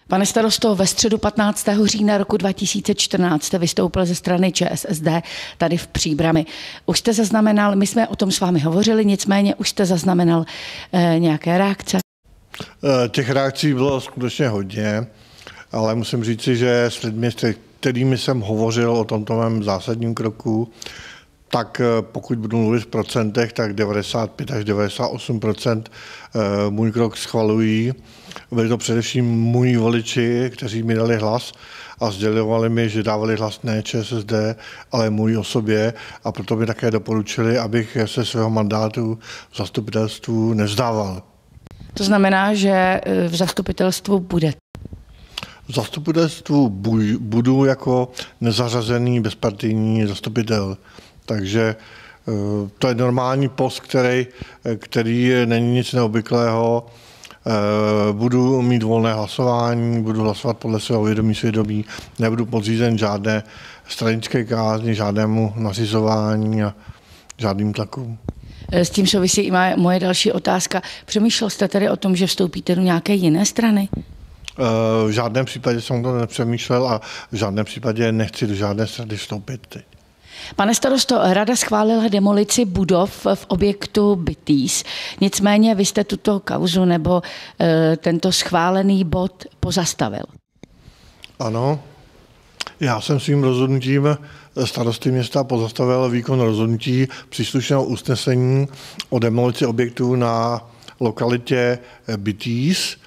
Pane starosto, ve středu 15. října roku 2014 jste vystoupil ze strany ČSSD tady v Příbrami. Už jste zaznamenal, my jsme o tom s vámi hovořili, nicméně už jste zaznamenal nějaké reakce? Těch reakcí bylo skutečně hodně, ale musím říci, že s lidmi, s kterými jsem hovořil o tomto mém zásadním kroku, tak pokud budu mluvit v procentech, tak 95 až 98% můj krok schvalují. Byli to především můj voliči, kteří mi dali hlas a sdělovali mi, že dávali hlas ne ČSSD, ale můj osobě, a proto mi také doporučili, abych se svého mandátu v zastupitelstvu nevzdával. To znamená, že v zastupitelstvu bude? V zastupitelstvu budu jako nezařazený bezpartijní zastupitel. Takže to je normální post, který není nic neobvyklého. Budu mít volné hlasování, budu hlasovat podle svého vědomí, svědomí, nebudu podřízen žádné stranické kázni, žádnému nařizování a žádným tlakům. S tím souvisí i moje další otázka. Přemýšlel jste tedy o tom, že vstoupíte do nějaké jiné strany? V žádném případě jsem to nepřemýšlel a v žádném případě nechci do žádné strany vstoupit teď. Pane starosto, rada schválila demolici budov v objektu Bitýs. Nicméně vy jste tuto kauzu nebo tento schválený bod pozastavil. Ano, já jsem svým rozhodnutím starosty města pozastavil výkon rozhodnutí příslušného usnesení o demolici objektů na lokalitě Bitýs.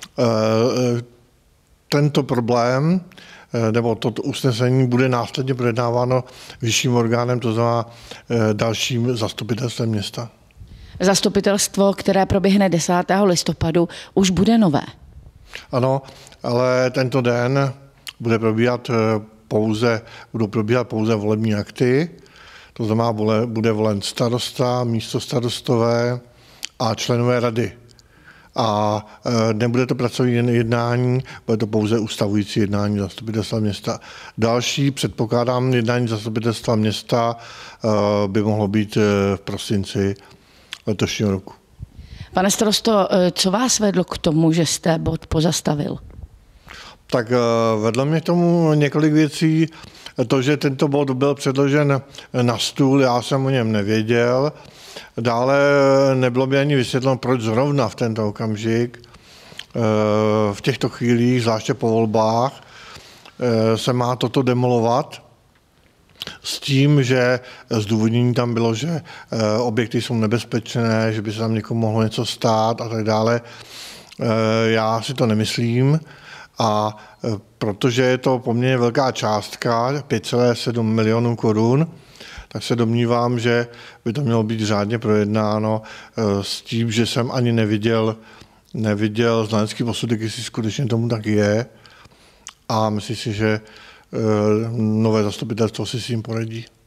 Tento problém nebo toto usnesení bude následně projednáváno vyšším orgánem, to znamená dalším zastupitelstvem města. Zastupitelstvo, které proběhne 10. listopadu, už bude nové. Ano, ale tento den budou probíhat pouze volební akty, to znamená, bude volen starosta, místostarostové a členové rady. A nebude to pracovní jednání, bude to pouze ustavující jednání zastupitelstva města. Další, předpokládám, jednání zastupitelstva města by mohlo být v prosinci letošního roku. Pane starosto, co vás vedlo k tomu, že jste bod pozastavil? Tak vedlo mě k tomu několik věcí. To, že tento bod byl předložen na stůl, já jsem o něm nevěděl. Dále nebylo mi ani vysvětleno, proč zrovna v tento okamžik, v těchto chvílích, zvláště po volbách, se má toto demolovat s tím, že zdůvodnění tam bylo, že objekty jsou nebezpečné, že by se tam někomu mohlo něco stát a tak dále. Já si to nemyslím. A protože je to poměrně velká částka, 5,7 milionů korun, tak se domnívám, že by to mělo být řádně projednáno s tím, že jsem ani neviděl znalecký posudek, jestli skutečně tomu tak je. A myslím si, že nové zastupitelstvo si s tím poradí.